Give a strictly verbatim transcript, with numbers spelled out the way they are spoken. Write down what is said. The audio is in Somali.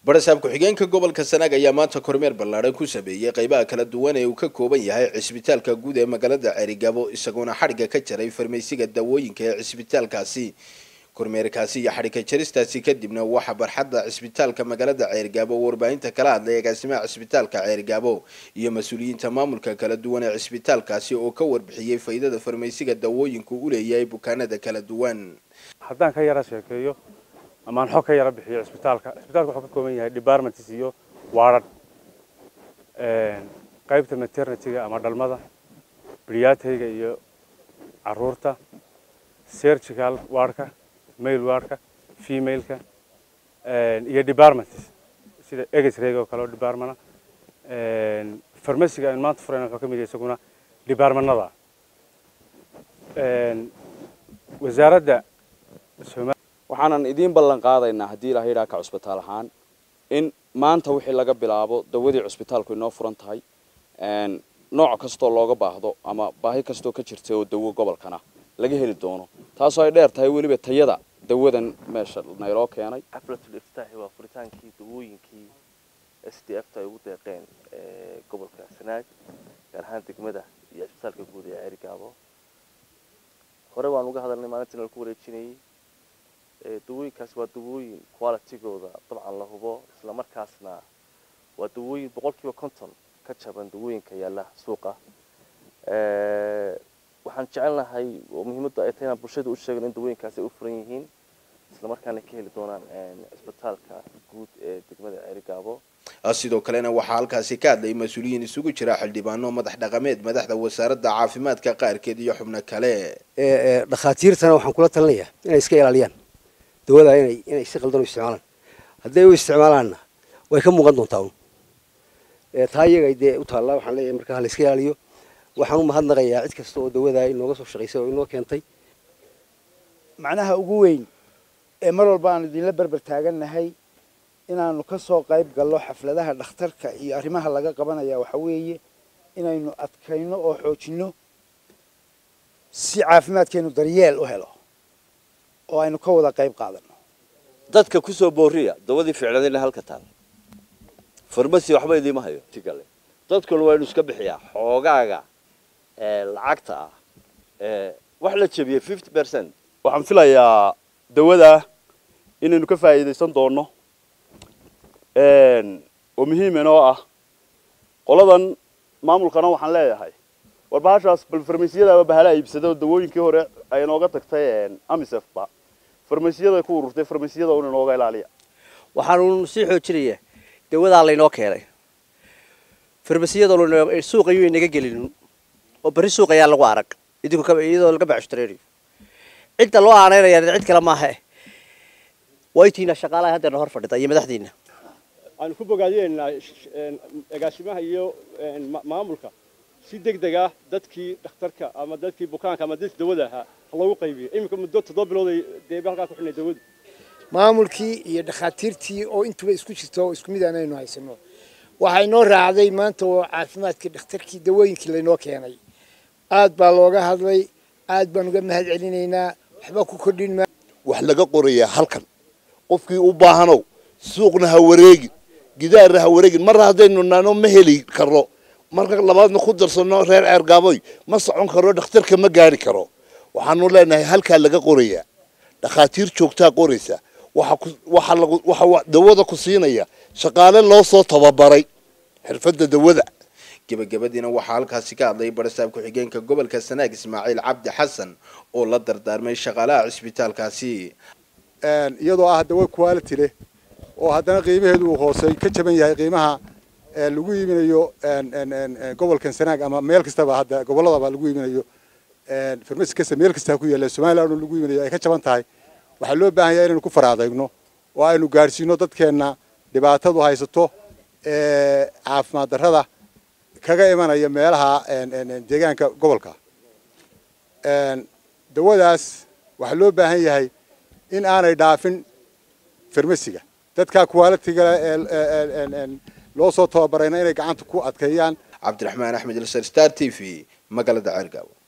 barasaab ku-xigeenka gobolka Sanaag ayaa maanta kormeer ballaaran ku sameeyay qaybaha kala duwan ee uu ka kooban yahay cisbitaalka guud ee magaalada Cerigabo isaguna xariga ka jaray farmaysiga dawooyinka ee cisbitaalkaasi kormeerkaasi iyo xariga jaristaasi kadibna waxa barxadda cisbitaalka magaalada Cerigabo warbaahinta kala hadlay agaasimaha cisbitaalka Cerigabo iyo mas'uuliyiinta maamulka kala duwan ee cisbitaalkaasi oo ka warbixiyay faa'iidada farmaysiga dawooyinka uu leeyahay bukaanada kala duwan. haddaan ka yara sheekeeyo ama aan xog ka yara bixiyo cisbitaalka cisbitaalku wuxuu ka kooban yahay departments iyo ward ee qaybta maternity-ga ama dhalmada pediatric iyo caruurta surgical ward-ka male ward-ka female-ka ee iyo departments sida x-ray oo kale department ee pharmacy-ga in maanta furayna wuxuu ka mid yahay isaguna department-nada ee wasaaradda waxaan idin ballan qaadaynaa hadii Ilaahay raa ka cusbitaal ahaan in maanta wixii laga bilaabo dawadii cusbitaalku inoo furan tahay een nooc kasto looga baahdo ama baahi kasto ka jirtay oo dawo gobolkana laga heli doono taasoo ay dheer tahay waliba tayada dawadan meesha nayroo keenay xafladda iftaaxi waa furitaankii dawooyinkii S D F ta ugu deeqeen ee gobolka Sanaag gaar ahaan degmada iyo cusbitaalka guud ee Cerigabo hore waan uga hadalnay maalintii la ku wareejinayay dawooyinkaas waa dawooyin quality-gooda dabcan la hubo isla markaasna waa dawooyin boqolkiiba konton ka jaban dawooyinka yaala suuqa ee waxaan jecelnahay oo muhiimadda ay tahay bulshada u sheegno in dawooyinkaas ay u furan yihiin isla markaana ka heli doonaan cusbitaalka guud ee degmada Cerigabo. sidoo kalena waxaa halkaasi ka hadlay mas'uuliyiin isugu jira xildhibaano madax dhaqameed madaxda wasaaradda caafimaadka qaarkeed iyo xubno kale ee dhakhaatiirtana waxaan kula talinayaa inay iska ilaaliyaan dawada inay inay si qaldan u isticmaalaan haddii ay isticmaalaanna way ka muuqan doontaa ee taayaga idee u taala waxaan leeyahay marka la iska ilaaliyo waxaan u mahadnaqayaa cid kasta oo dawada inooga soo shaqeysay oo inoo keentay macnaha ugu weyn ee mar walba aan idin la barbar taaganahay inaanu ka soo qayb galno xafladaha dhakhtarka iyo arrimaha laga qabanaya waxa weeye inaynu adkayno oo xoojino si caafimaadkeenu daryeel u helo oo aynu ka wada qayb qaadano dadka ku soo booriya dawadii ficladina halka taal farmasi waxba idima hayo tigale dadku waa inuu iska bixiyaa xoogaaga ee lacagta ah ee wax la jabiyo fifty percent waxaan filayaa dawada inaynu ka faa'iideysan doono een oo muhiim ah qoladan maamulkana waxaan leeyahay warbaahaas bal farmasiyada bahala iibsado dawooyinkii hore ay inooga tagtay een amisaf ba farmasiyada ku ururtay farmasiyada oo inooga ilaaliya waxaan si xoojinaya dawada la inoo keenay farmasiyada oo suuqa iyo inaga gelin oo bari suuqa ayaa lagu arag idinku ka iyadoo laga bacshtareeyo inta loo aaneynaya cid kale ma aha waytiina shaqaalaha hadda hor fadhida iyo madaxdiina aan ku bogaadiyeen agaasimaha iyo maamulka si degdeg ah dadkii dhakhtarka ama dadkii bukaanka ama dadkii dawada ahaa lagu qaybiyo imika muddo toddoba bilood ay deebi halka ku xinay dawada maamulkii iyo dhakhaatiirtii oo intuba isku jirto oo isku mid ah inaynu haysano waxay noo raacday maanta oo caafimaadkii dhakhtarkii dawooyinkii la inoo keenay aad baa looga hadlay aad baan uga mahad celinaynaa waxba ku kordhin ma wax laga qorayaa halkan qofkii u baahanow suuqna ha wareegi gidaarna ha wareegin mar haddaynu naano ma heli karo marka labaadna ku darsano reer Cerigabo ma socon karo dhakhtarka ma gaari karo waxaanu leenahay halka laga qorayaa dhakhaatiir joogtaa qoraysa waxa waxa waxa dawada ku siinaya shaqaale loo soo tababaray xirfadda dawada gabagabadina waxaa halkaasi ka hadlay barasaab ku-xigeenka gobolka Sanaag Ismaaciil Cabdi Xasan oo la dardaarmay shaqaalaha cisbitaalkaasi een iyadoo ah dawo quality leh oo haddana qiimaheedu uu hoosay ka jaban yahay qiimaha ee lagu iibinayo een een gobolka Sanaag ama meel kastaba hadda gobolladaba lagu iibinayo een farmasi kasta meel kasta ku yaala Soomaaliland lagu iibinayo ay ka jaban tahay waxa loo baahan yahay inaynu ku faraadayno oo aynu gaarsiino dadkeena dhibaatadu haysato ee caafimaad darrada kaga imanaya meelaha een een deegaanka gobolka een dawadaas waxa loo baahan yahay in aanay dhaafin farmasiga dadka quality-ga ee loo soo tababarayna inay gacanta ku adkeeyaan Cabdiraxmaan Axmed Star T V magaalada Cerigabo.